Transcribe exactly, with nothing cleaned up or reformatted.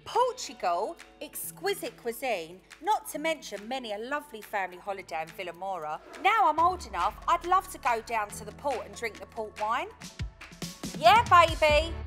Portugal, exquisite cuisine, not to mention many a lovely family holiday in Villa Moura. Now I'm old enough, I'd love to go down to the port and drink the port wine. Yeah, baby.